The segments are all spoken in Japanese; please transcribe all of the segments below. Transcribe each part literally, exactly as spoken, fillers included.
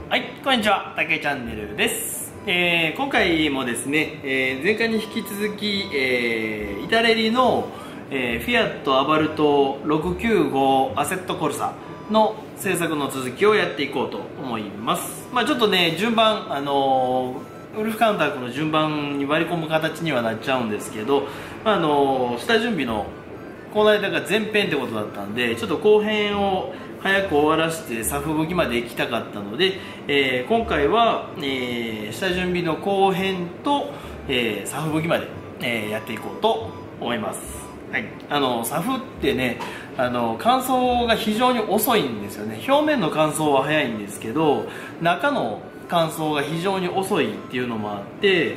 はい、こんにちは、たけチャンネルです。えー、今回もですね、えー、前回に引き続き、えー、イタレリの、えー、フィアットアバルトろくきゅうごアセットコルサの制作の続きをやっていこうと思います。まあちょっとね、順番、あのー、ウルフカウンターの順番に割り込む形にはなっちゃうんですけど、まああのー、下準備のこの間が前編ってことだったんで、ちょっと後編を早く終わらせてサフ武器まで行きたかったので、えー、今回は、えー、下準備の後編と、えー、サフ武器まで、えー、やっていこうと思います。はい、あのサフってね、あの乾燥が非常に遅いんですよね。表面の乾燥は早いんですけど、中の乾燥が非常に遅いっていうのもあって、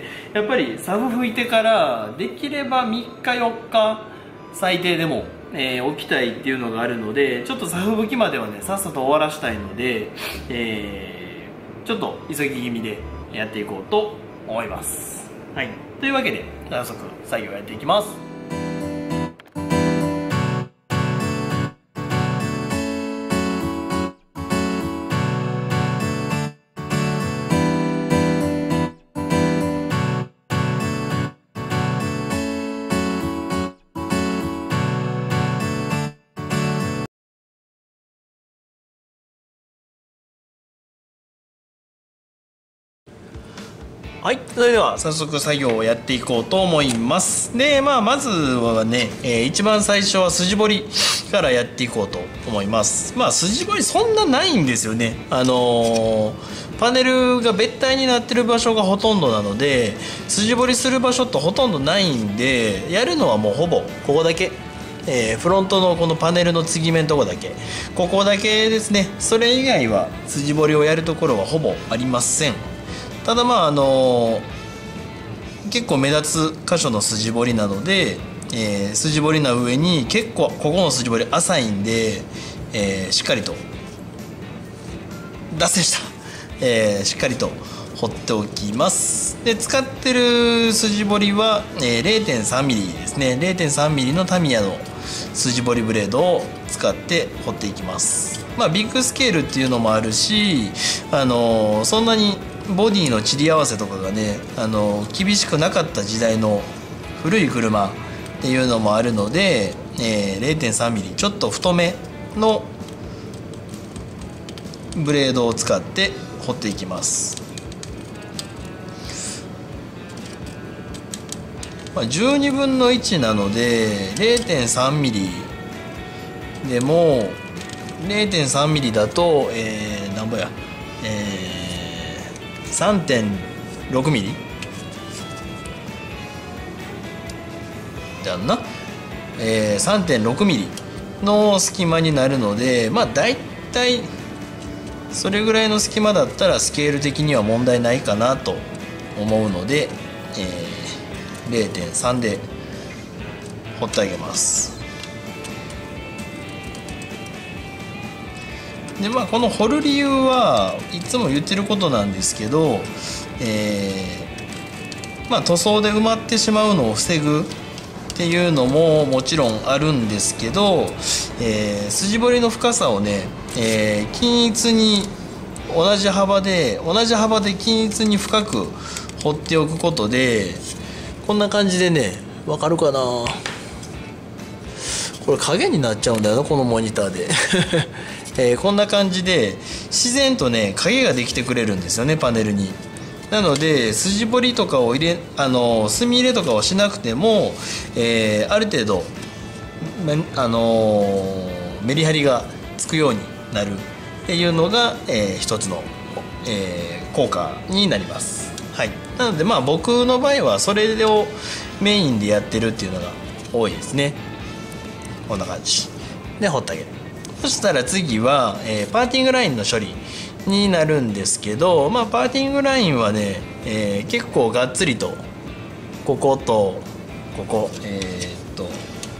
やっぱりサフ吹いてからできればみっかよっか最低でも、えー、置きたいっていうのがあるので、ちょっとサフ吹きまではねさっさと終わらしたいので、えー、ちょっと急ぎ気味でやっていこうと思います。はい、というわけで早速作業やっていきます。はい、それでは早速作業をやっていこうと思います。で、まあ、まずはね、えー、一番最初は筋彫りからやっていこうと思います。まあ筋彫りそんなないんですよね。あのー、パネルが別体になってる場所がほとんどなので、筋彫りする場所ってほとんどないんで、やるのはもうほぼここだけ。えー、フロントのこのパネルの継ぎ目のとこだけ、ここだけですね。それ以外は筋彫りをやるところはほぼありません。ただまああのー、結構目立つ箇所の筋彫りなので、えー、筋彫りな上に結構ここの筋彫り浅いんで、えー、しっかりと脱線した、えー、しっかりと彫っておきます。で使ってる筋彫りは、えー、れいてんさんミリ ですね。 れいてんさんミリ のタミヤの筋彫りブレードを使って彫っていきます。まあビッグスケールっていうのもあるし、あのー、そんなにボディの散り合わせとかがね、あの厳しくなかった時代の古い車っていうのもあるので、えー、れいてんさんミリ ちょっと太めのブレードを使って彫っていきます。まあ、じゅうにぶんのいちなので れいてんさんミリ でも れいてんさんミリ だと、えー、なんぼや、えーさんてんろくミリ だな、えー、さんてんろくミリ の隙間になるので、まあ大体それぐらいの隙間だったらスケール的には問題ないかなと思うので、えー、れいてんさん で彫ってあげます。でまあ、この彫る理由はいつも言ってることなんですけど、えーまあ、塗装で埋まってしまうのを防ぐっていうのももちろんあるんですけど、えー、筋彫りの深さをね、えー、均一に同じ幅で同じ幅で均一に深く彫っておくことで、こんな感じでね、わかるかな、これ影になっちゃうんだよな、このモニターでえー、こんな感じで自然とね影ができてくれるんですよね、パネルに。なので筋彫りとかを入れあの墨入れとかをしなくても、えー、ある程度、あのー、メリハリがつくようになるっていうのが、えー、一つの、えー、効果になります。はい、なのでまあ僕の場合はそれをメインでやってるっていうのが多いですね。こんな感じで彫ってあげる。そしたら次は、えー、パーティングラインの処理になるんですけど、まあ、パーティングラインはね、えー、結構がっつりとこことここ、えー、っと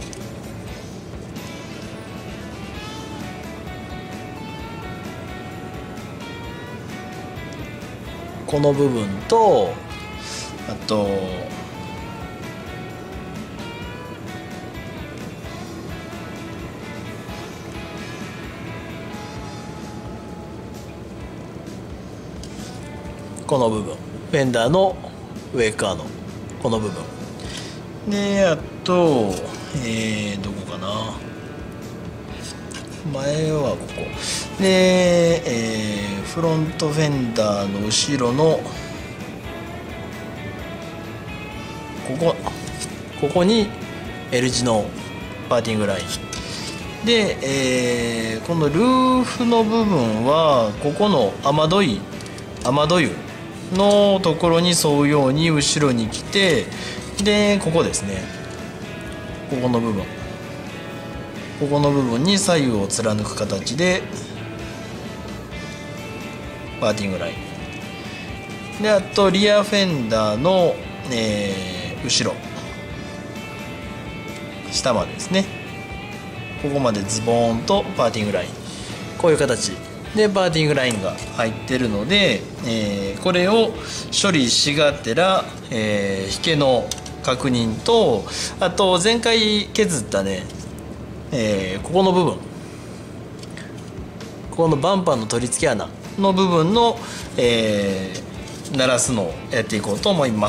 この部分と、あとこの部分、フェンダーの上側のこの部分で、あと、えー、どこかな、前はここで、えー、フロントフェンダーの後ろのここここに L 字のパーティングラインで、えー、このルーフの部分はここの雨どい雨ど湯のところに沿うように後ろに来て、でここですね、ここの部分ここの部分に左右を貫く形でパーティングラインで、あとリアフェンダーの、えー、後ろ下までですね、ここまでズボーンとパーティングライン、こういう形でパーティングラインが入ってるので、えー、これを処理しがてら、えー、引けの確認と、あと前回削ったね、えー、ここの部分、ここのバンパーの取り付け穴の部分の、えー、鳴らすのをやっていこうと思います。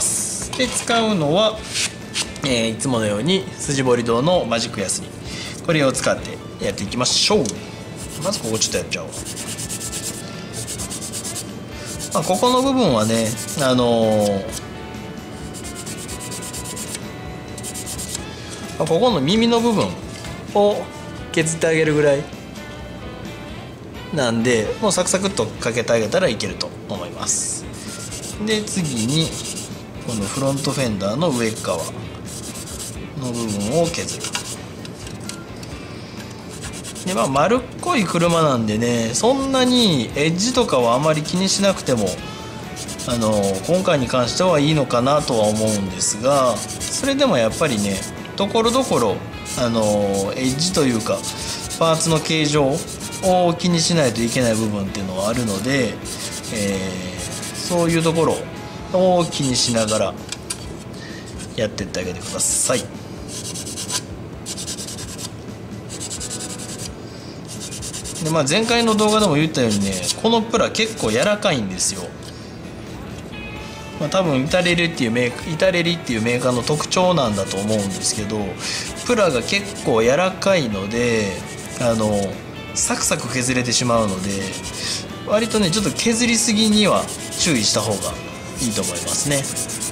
で使うのは、えー、いつものように筋彫り刀のマジックヤスリ、これを使ってやっていきましょう。まずここちょっとやっちゃおう。まあ、ここの部分はね、あのー、ここの耳の部分を削ってあげるぐらいなんで、もうサクサクっとかけてあげたらいけると思います。で次にこのフロントフェンダーの上側の部分を削る。でまあ丸っこい車なんでね、そんなにエッジとかはあまり気にしなくても、あの今回に関してはいいのかなとは思うんですが、それでもやっぱりね、ところどころあのエッジというかパーツの形状を気にしないといけない部分っていうのはあるので、えー、そういうところを気にしながらやってってあげてください。でまあ、前回の動画でも言ったようにね、このプラ結構柔らかいんですよ。まあ、多分イタレリっていうメーカーイタレリっていうメーカーの特徴なんだと思うんですけど、プラが結構柔らかいので、あのサクサク削れてしまうので、割とねちょっと削りすぎには注意した方がいいと思いますね。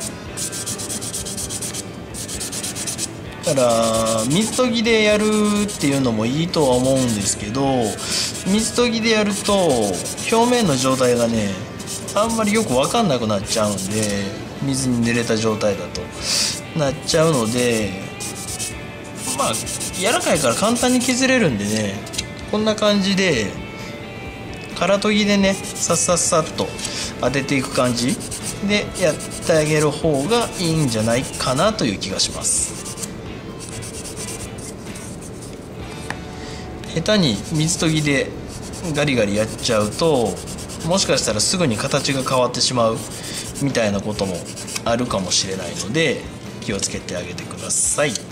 だから水研ぎでやるっていうのもいいとは思うんですけど、水研ぎでやると表面の状態がねあんまりよく分かんなくなっちゃうんで、水に濡れた状態だとなっちゃうので、まあ柔らかいから簡単に削れるんでね、こんな感じで空研ぎでねさっさっさっと当てていく感じでやってあげる方がいいんじゃないかなという気がします。下手に水研ぎでガリガリやっちゃうと、もしかしたらすぐに形が変わってしまうみたいなこともあるかもしれないので、気をつけてあげてください。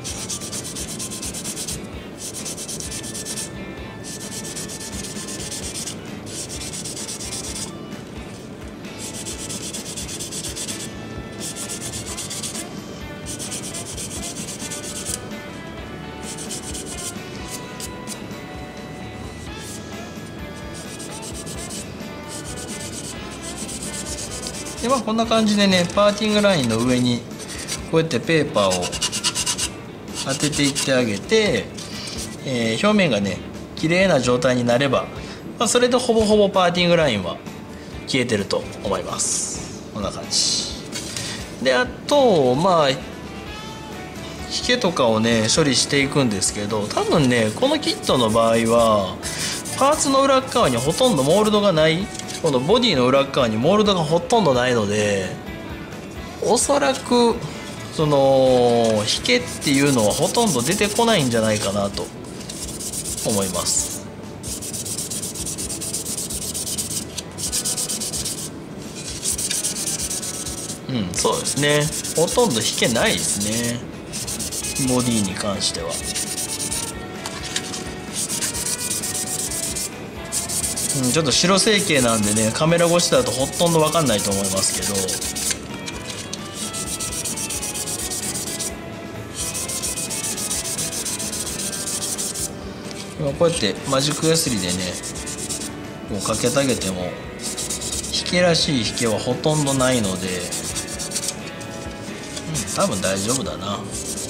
でまあ、こんな感じでね、パーティングラインの上にこうやってペーパーを当てていってあげて、えー、表面がね綺麗な状態になれば、まあ、それでほぼほぼパーティングラインは消えてると思います。こんな感じで、あとまあ引けとかをね処理していくんですけど、多分ねこのキットの場合はパーツの裏側にほとんどモールドがない、このボディの裏側にモールドがほとんどないので、おそらくその引けっていうのはほとんど出てこないんじゃないかなと思います。うん、そうですね、ほとんど引けないですね、ボディに関しては。 うん、ちょっと白成形なんでね、カメラ越しだとほとんど分かんないと思いますけど、今こうやってマジックヤスリでねこうかけてあげても引けらしい引けはほとんどないので、うん、多分大丈夫だな。うん、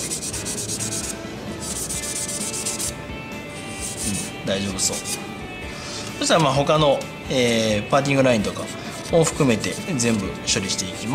大丈夫そう。そしたらまあ他の、えー、パーティングラインとかも含めて全部処理していきます。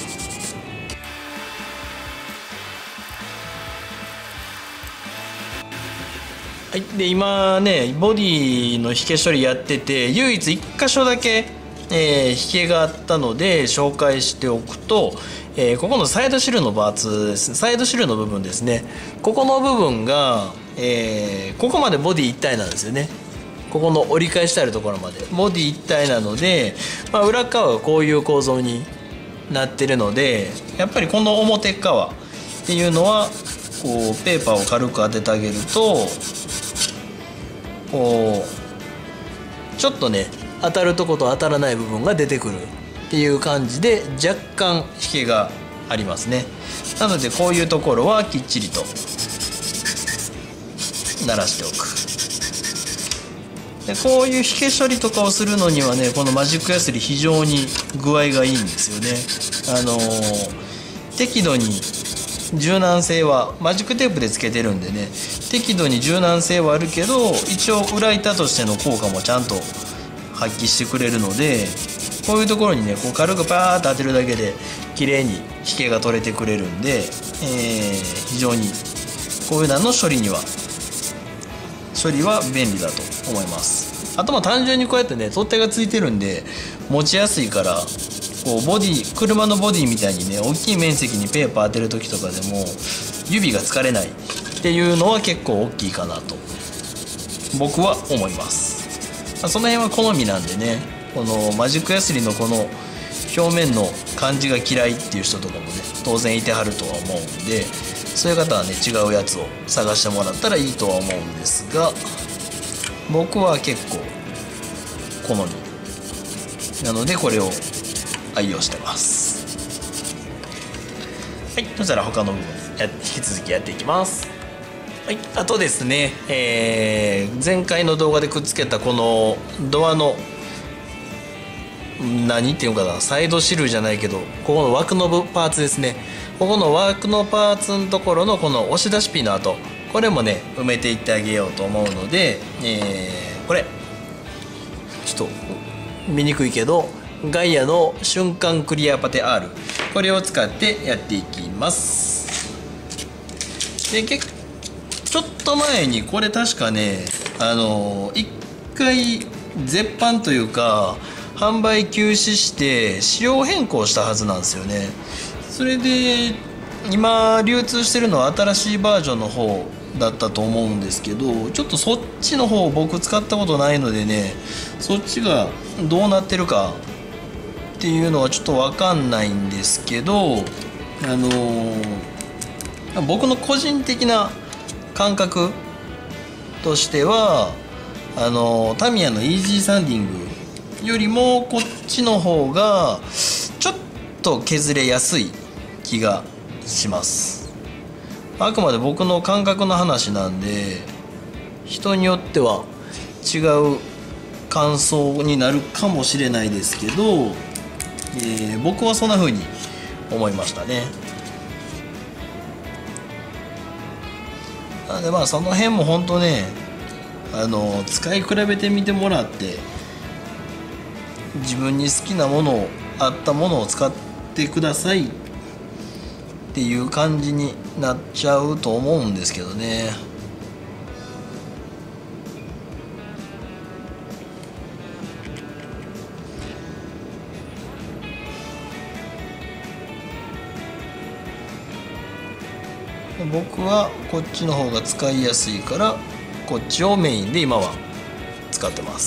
はい、で今ねボディの引け処理やってて、唯一いっ箇所だけ、えー、引けがあったので紹介しておくと、えー、ここのサイドシルのパーツです、サイドシルの部分ですね。ここの部分が、えー、ここまでボディ一体なんですよね。ここの折り返してあるところまでボディ一体なので、まあ、裏側がこういう構造になってるので、やっぱりこの表側っていうのはこうペーパーを軽く当ててあげると、こうちょっとね当たるとこと当たらない部分が出てくるっていう感じで若干引けがありますね。なのでこういうところはきっちりと鳴らしておく。でこういう引け処理とかをするのにはね、このマジックヤスリ非常に具合がいいんですよね。あのー、適度に柔軟性はマジックテープでつけてるんでね、適度に柔軟性はあるけど一応裏板としての効果もちゃんと発揮してくれるので、こういうところにねこう軽くパーッと当てるだけで綺麗に引けが取れてくれるんで、えー、非常にこういうのの処理には処理は便利だと思います。あとまあ単純にこうやってね取っ手がついてるんで持ちやすいから、こうボディ車のボディみたいにね大きい面積にペーパー当てる時とかでも指が疲れないっていうのは結構大きいかなと僕は思います。まあ、その辺は好みなんでね、このマジックヤスリのこの表面の感じが嫌いっていう人とかもね当然いてはるとは思うんで、そういう方はね違うやつを探してもらったらいいとは思うんですが、僕は結構好みなのでこれを愛用してます。はい、そしたら他の部分や引き続きやっていきます。はい、あとですね、えー、前回の動画でくっつけたこのドアの何っていうのかな、サイドシルじゃないけどここの枠のパーツですね。ここの枠のパーツのところのこの押し出しピンの跡、これもね埋めていってあげようと思うので、えー、これちょっと見にくいけどガイアの瞬間クリアパテ R、 これを使ってやっていきます。で結ちょっと前にこれ確かねあの一回絶版というか販売休止して仕様変更したはずなんですよね。それで今流通してるのは新しいバージョンの方だったと思うんですけど、ちょっとそっちの方僕使ったことないのでね、そっちがどうなってるかっていうのはちょっと分かんないんですけど、あのー、僕の個人的な感覚としてはあのー、タミヤのイージーサンディングよりもこっちの方がちょっと削れやすい気がします。あくまで僕の感覚の話なんで人によっては違う感想になるかもしれないですけど、えー、僕はそんな風に思いましたね。なのでまあその辺も本当ねあの使い比べてみてもらって自分に好きなものを合ったものを使ってくださいっていう感じになっちゃうと思うんですけどね。僕はこっちの方が使いやすいからこっちをメインで今は使ってます。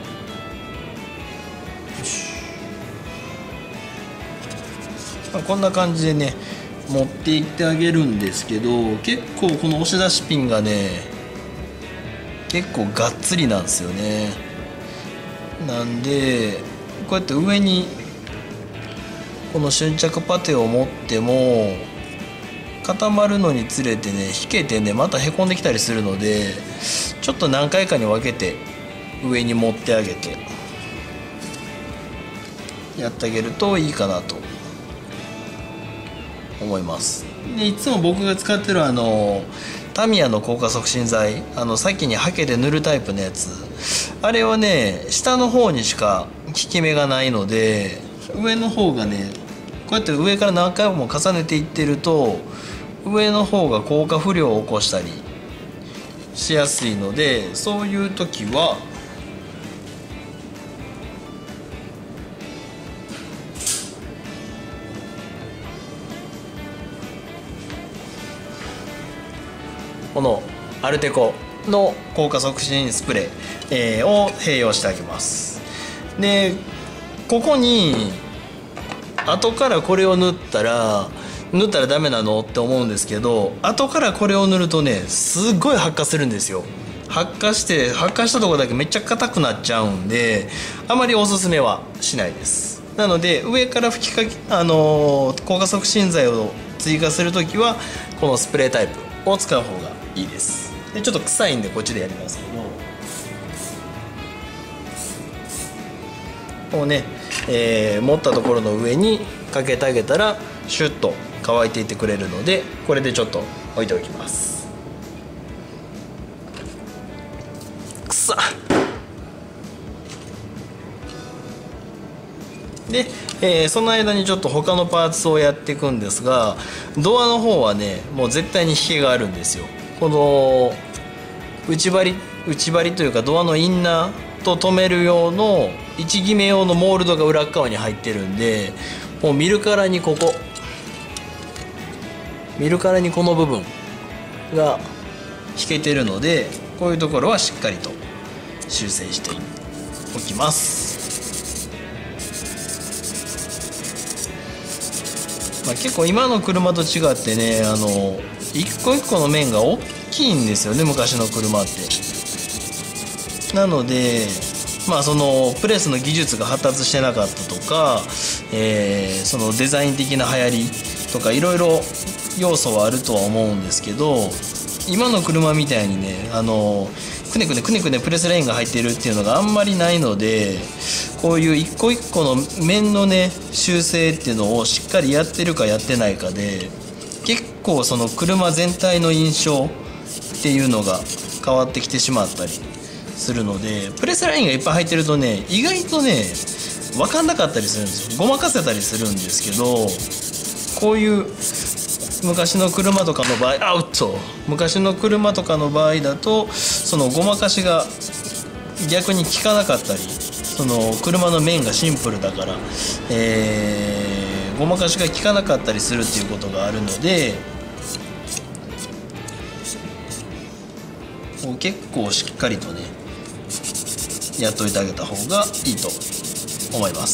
こんな感じでね持っていってあげるんですけど、結構この押し出しピンがね結構がっつりなんですよね。 なんでこうやって上にこの瞬着パテを持っても固まるのにつれてね引けてねまたへこんできたりするので、ちょっと何回かに分けて上に持ってあげてやってあげるといいかなと思います。でいつも僕が使ってるあのタミヤの硬化促進剤、あの先にハケで塗るタイプのやつ、あれはね下の方にしか効き目がないので、上の方がねこうやって上から何回も重ねていってると上の方が硬化不良を起こしたりしやすいので、そういう時はこのアルテコの硬化促進スプレー、えー、を併用してあげます。でここに後からこれを塗ったら塗ったらダメなのって思うんですけど、後からこれを塗るとねすっごい発火するんですよ。発火して発火したところだけめっちゃ硬くなっちゃうんで、あまりおすすめはしないです。なので上から吹きかけあのー、硬化促進剤を追加する時はこのスプレータイプを使う方がいいです。でちょっと臭いんでこっちでやりますけど、こうね、えー、持ったところの上にかけてあげたらシュッと乾いていってくれるので、これでちょっと置いておきます。くさっで、えー、その間にちょっと他のパーツをやっていくんですが、ドアの方はねもう絶対に引けがあるんですよ。この内張り内張りというかドアのインナーと留める用の位置決め用のモールドが裏側に入ってるんで、もう見るからにここ見るからにこの部分が引けてるので、こういうところはしっかりと修正しておきます。まあ、結構今の車と違ってね、あの一個一個の面が大きいんですよね、昔の車って。なのでまあそのプレスの技術が発達してなかったとか、えー、そのデザイン的な流行りとかいろいろ要素はあるとは思うんですけど、今の車みたいにねあのくねくねくねくねプレスラインが入ってるっていうのがあんまりないので、こういう一個一個の面のね修正っていうのをしっかりやってるかやってないかで、結構その車全体の印象っていうのが変わってきてしまったりするので、プレスラインがいっぱい入ってるとね意外とね分かんなかったりするんですよ。ごまかせたりするんですけど、こういう昔の車とかの場合アウト昔の車とかの場合だとそのごまかしが逆に効かなかったり、その車の面がシンプルだから、えー、ごまかしが効かなかったりするっていうことがあるので、結構しっかりとねやっといてあげた方がいいと思います。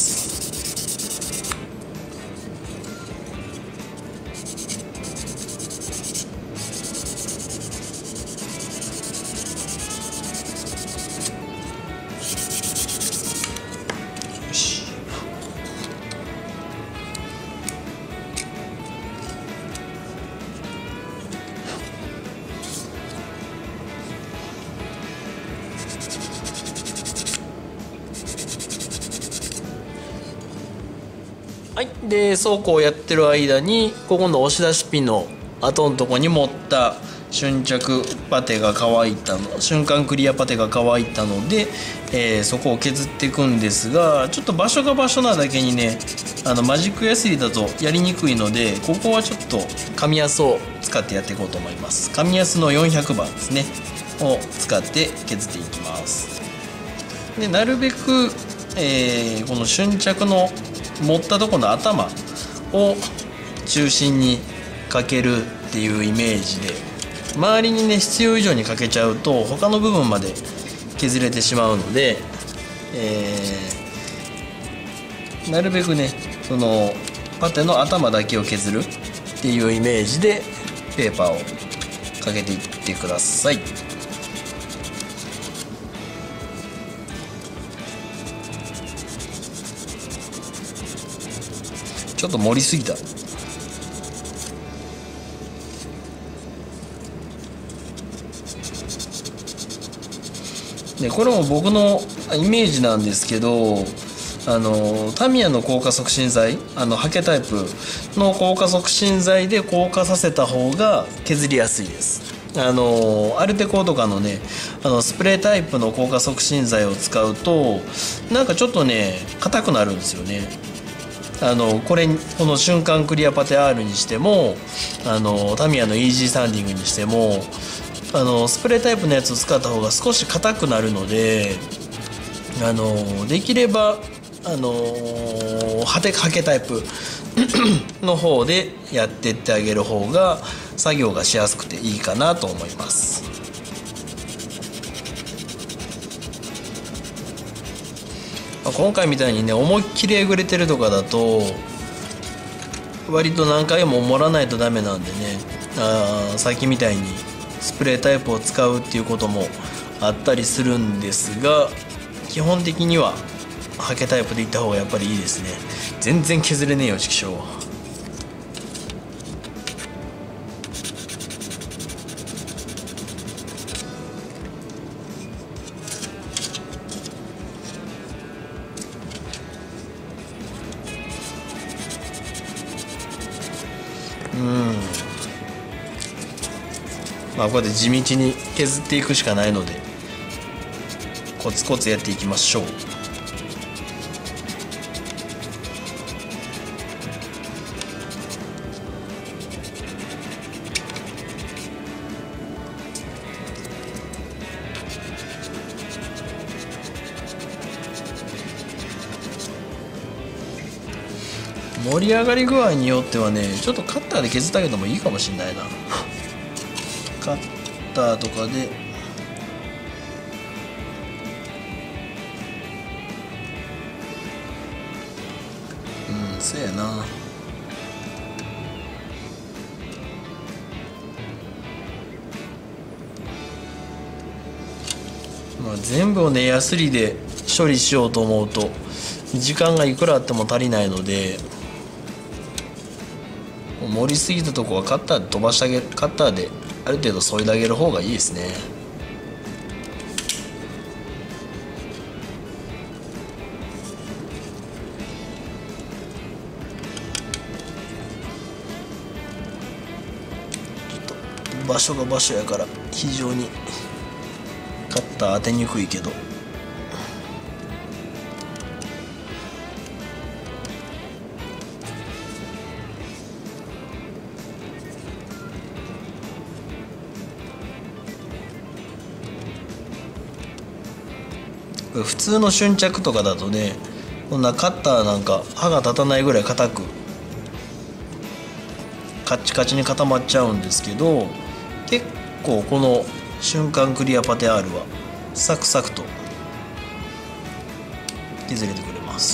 はい、でそうこうやってる間にここの押し出しピンの後のとこに持った瞬着パテが乾いたの瞬間クリアパテが乾いたので、えー、そこを削っていくんですが、ちょっと場所が場所なだけにねあのマジックヤスリだとやりにくいので、ここはちょっと紙ヤスを使ってやっていこうと思います。紙ヤスのよんひゃくばんですねを使って削っていきます。でなるべく、えー、この瞬着の持ったとこの頭を中心にかけるっていうイメージで、周りにね必要以上にかけちゃうと他の部分まで削れてしまうので、えー、なるべくねそのパテの頭だけを削るっていうイメージでペーパーをかけていってください。 ちょっと盛りすぎた。でこれも僕のイメージなんですけど、あのタミヤの硬化促進剤、あのハケタイプの硬化促進剤で硬化させた方が削りやすいです。あのアルテコとかのね、あのスプレータイプの硬化促進剤を使うとなんかちょっとね硬くなるんですよね。あのこれこの瞬間クリアパテ R にしても、あのタミヤのイージーサンディングにしても、あのスプレータイプのやつを使った方が少し硬くなるので、あのできればあのハケハケタイプの方でやってってあげる方が作業がしやすくていいかなと思います。今回みたいにね思いっきりえぐれてるとかだと割と何回も盛らないとダメなんでね、あさっきみたいにスプレータイプを使うっていうこともあったりするんですが、基本的にはハケタイプでいった方がやっぱりいいですね。全然削れねえよ畜生。うんまあこうやって地道に削っていくしかないのでコツコツやっていきましょう。盛り上がり具合によってはねちょっとカッターで削ってあげてもいいかもしれないなカッターとかでうんそうやな。まあ全部をねヤスリで処理しようと思うと時間がいくらあっても足りないので、盛りすぎたとこはカッターで飛ばしてあげる、カッターである程度削いであげる方がいいですね。ちょっと場所が場所やから非常にカッター当てにくいけど、普通の瞬着とかだとねこんなカッターなんか刃が立たないぐらい硬くカッチカチに固まっちゃうんですけど、結構この瞬間クリアパテ R はサクサクと削れてくれます。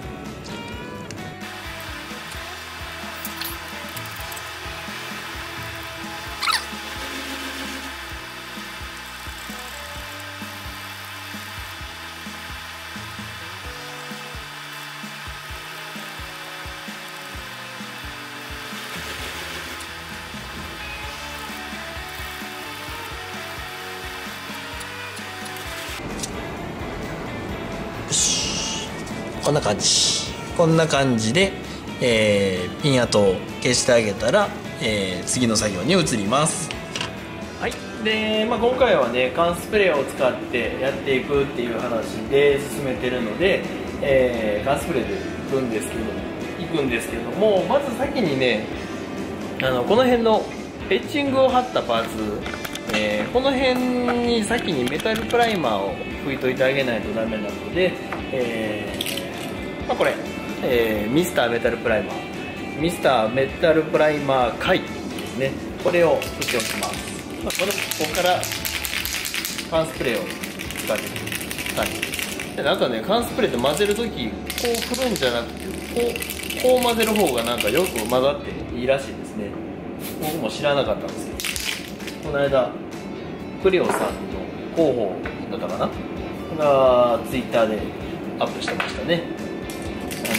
こんな感じこんな感じで、えー、ピン跡を消してあげたら、えー、次の作業に移ります。はいで、まあ、今回はね缶スプレーを使ってやっていくっていう話で進めてるので、えー、缶スプレーでいくんですけどいくんですけども、まず先にねあのこの辺のエッチングを貼ったパーツ、えー、この辺に先にメタルプライマーを拭いといてあげないとダメなので、えーまあ、これ、えー、ミスターメタルプライマーミスターメタルプライマー回ですね。これを振っておきます。まあ、これここから缶スプレーを使っていく感じです。でなんかね缶スプレーって混ぜるときこう振るんじゃなくてこうこう混ぜる方がなんかよく混ざっていいらしいですね。僕も知らなかったんですけど、この間クレオさんの広報だったかながツイッターでアップしてましたね。なん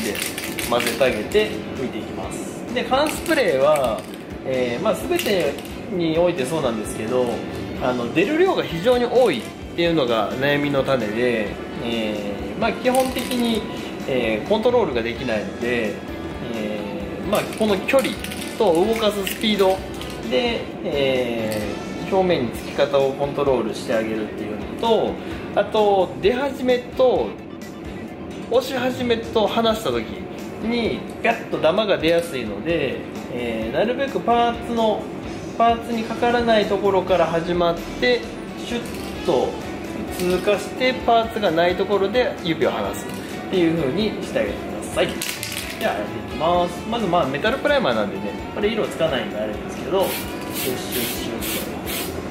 で混ぜてあげて拭いていきます。で缶スプレーは、えーまあ、全てにおいてそうなんですけど、あの出る量が非常に多いっていうのが悩みの種で、えーまあ、基本的に、えーコントロールができないので、えーまあ、この距離と動かすスピードで、えー表面につき方をコントロールしてあげるっていうのと、あと出始めと押し始めと離した時にガッとダマが出やすいので、えーなるべくパーツのパーツにかからないところから始まってシュッと通過してパーツがないところで指を離すっていう風にしてあげてください。じゃあやっていきます。まずまあメタルプライマーなんでね、これ色つかないんであれですけど、シュッシュッシュッと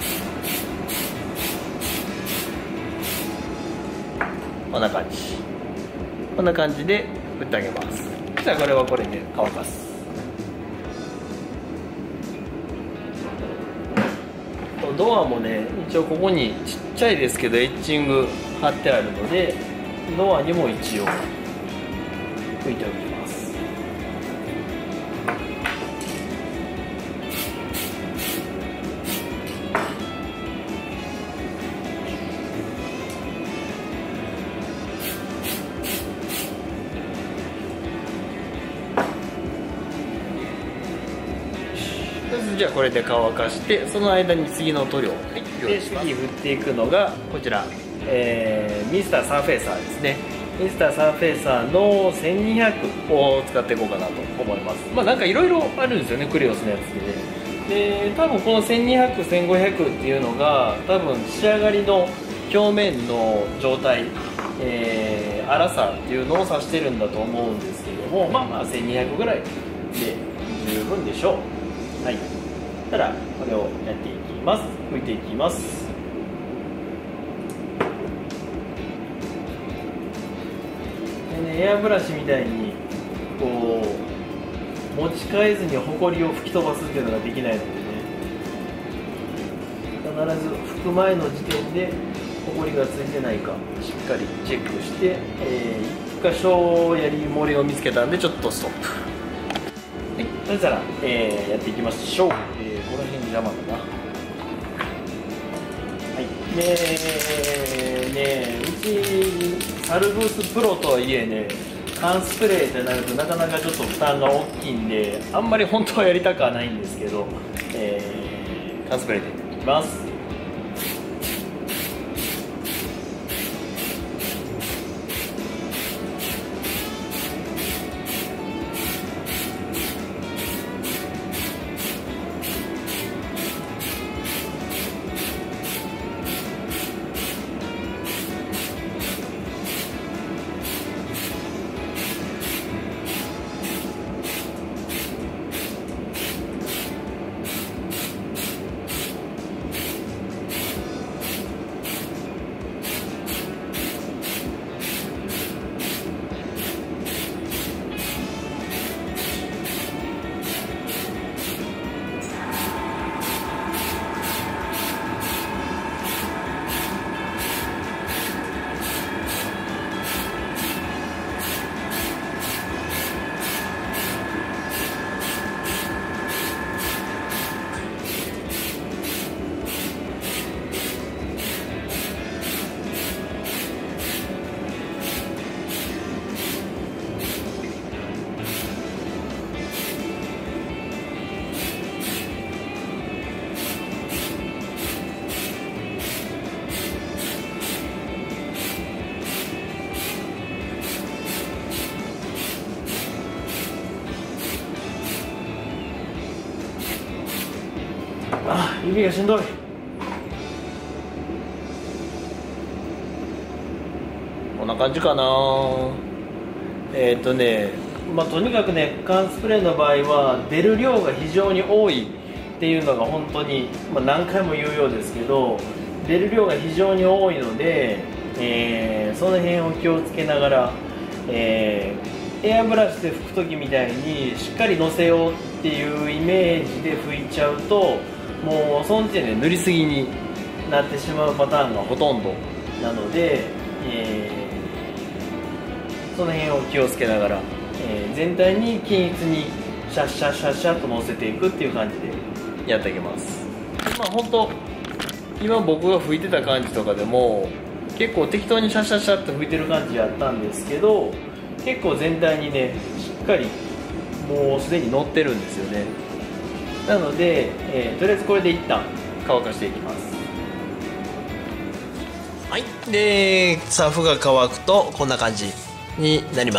こんな感じこんな感じで振ってあげます。じゃあこれはこれで乾かす。ドアもね、一応ここにちっちゃいですけどエッチング貼ってあるので、ドアにも一応拭いておきます。じゃあこれで乾かして、その間に次の塗料、はい、で次振っていくのがこちら、えー、ミスターサーフェイサーですね。ミスターサーフェイサーのせんにひゃくを使っていこうかなと思います。まあなんかいろいろあるんですよね、クレオスのやつで。で多分このせんにひゃく、せんごひゃくっていうのが多分仕上がりの表面の状態、えー、粗さっていうのを指してるんだと思うんですけども、まあまあせんにひゃくぐらいで十分でしょう。はい、たらこれをやっていきます。拭いていきます。でね、エアブラシみたいにこう持ち替えずにホコリを吹き飛ばすっていうのができないのでね、必ず拭く前の時点でホコリがついてないかしっかりチェックして、えー、いっ箇所やり漏れを見つけたんでちょっとストップ。はい、そしたら、えー、やっていきましょう。えー、この辺邪魔だな。はい、でね、うちサルブースプロとはいえね、缶スプレーってなるとなかなかちょっと負担が大きいんで、あんまり本当はやりたくはないんですけど、えー、缶スプレーでいきます。あ、指がしんどい。こんな感じかな。えっ、ー、とね、まあとにかくね、缶スプレーの場合は出る量が非常に多いっていうのが本当に、まあ、何回も言うようですけど、出る量が非常に多いので、えー、その辺を気をつけながら、えー、エアブラシで拭く時みたいにしっかりのせようっていうイメージで拭いちゃうと、もうその時点で塗りすぎになってしまうパターンがほとんどなので、えー、その辺を気をつけながらえー、全体に均一にシャッシャッシャッシャッと乗せていくっていう感じでやってあげます。まあ本当今僕が吹いてた感じとかでも結構適当にシャッシャッシャッと吹いてる感じやったんですけど、結構全体にねしっかりもうすでに乗ってるんですよね。なので、えー、とりあえずこれで一旦乾かしていきます。はい、でサーフが乾くとこんな感じになります。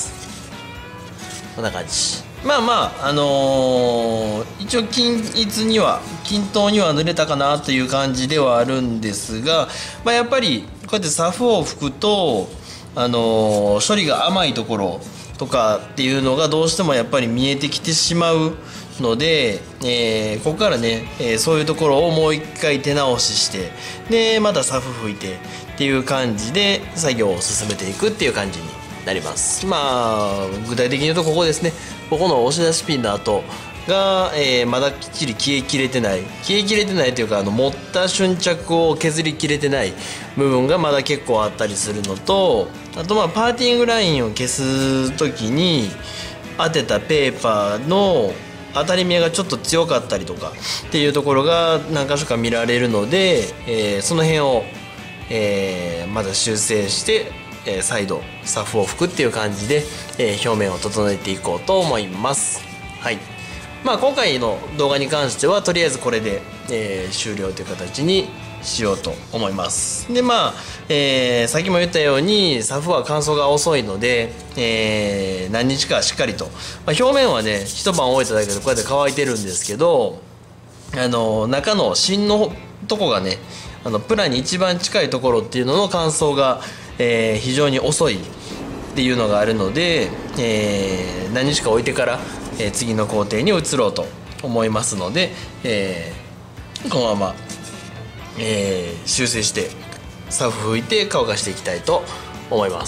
こんな感じ。まあまああのー、一応均一には均等には塗れたかなという感じではあるんですが、まあ、やっぱりこうやってサフを吹くと、あのー、処理が甘いところとかっていうのがどうしてもやっぱり見えてきてしまうので、えー、ここからね、えー、そういうところをもう一回手直ししてでまたサフ吹いてっていう感じで作業を進めていくっていう感じになります。まあ具体的に言うとここですね。ここの押し出しピンの跡が、えー、まだきっちり消えきれてない消えきれてないというか、あの持った瞬着を削りきれてない部分がまだ結構あったりするのと、あとまあパーティングラインを消す時に当てたペーパーの当たり目がちょっと強かったりとかっていうところが何箇所か見られるので、えー、その辺を、えー、まだ修正してえー、再度サフを吹くっていう感じで、えー、表面を整えていこうと思います。はい。まあ今回の動画に関してはとりあえずこれで、えー、終了という形にしようと思います。でまあ、えー、さっきも言ったようにサフは乾燥が遅いので、えー、何日かしっかりと、まあ、表面はね一晩置いただけでこうやって乾いてるんですけど、あの中の芯のとこがね、あのプラに一番近いところっていうのの乾燥がえー、非常に遅いっていうのがあるので、えー、何日か置いてから、えー、次の工程に移ろうと思いますので、えー、このまま、えー、修正してサフ拭いて乾かしていきたいと思います。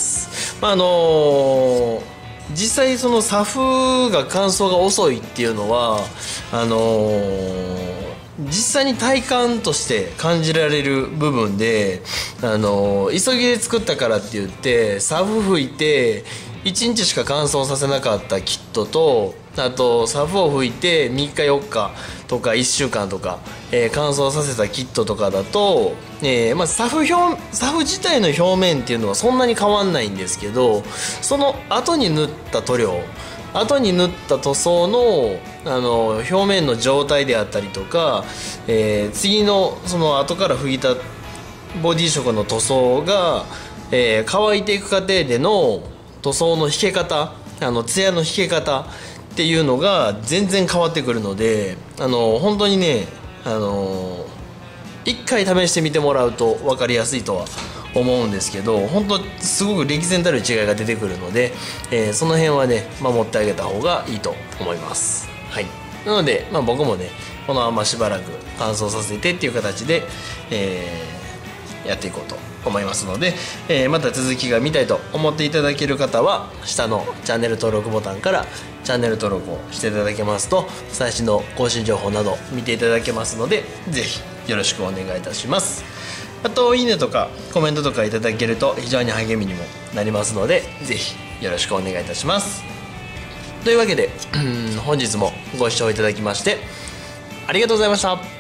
まああのー、実際そのサフが乾燥が遅いっていうのはあのー実際に体感として感じられる部分で、あの急ぎで作ったからって言ってサフ吹いていちにちしか乾燥させなかったキットと、あとサフを吹いてみっかよっかとかいっしゅうかんとか、えー、乾燥させたキットとかだと、えーまあ、サフ表サフ自体の表面っていうのはそんなに変わんないんですけど、その後に塗った塗料後に塗った塗装の、あの表面の状態であったりとか、えー、次のその後から拭いたボディ色の塗装が、えー、乾いていく過程での塗装の引け方、あの艶の引け方っていうのが全然変わってくるので、あの本当にね、あの一回試してみてもらうと分かりやすいとは思うんですけど、本当すごく歴然たる違いが出てくるので、えー、その辺はね守ってあげた方がいいと思います。はい、なので、まあ、僕もねこのまましばらく乾燥させてっていう形で、えー、やっていこうと思いますので、えー、また続きが見たいと思っていただける方は下のチャンネル登録ボタンからチャンネル登録をしていただけますと最新の更新情報など見ていただけますので、ぜひよろしくお願いいたします。あといいねとかコメントとかいただけると非常に励みにもなりますので、ぜひよろしくお願いいたします。というわけで本日もご視聴いただきましてありがとうございました。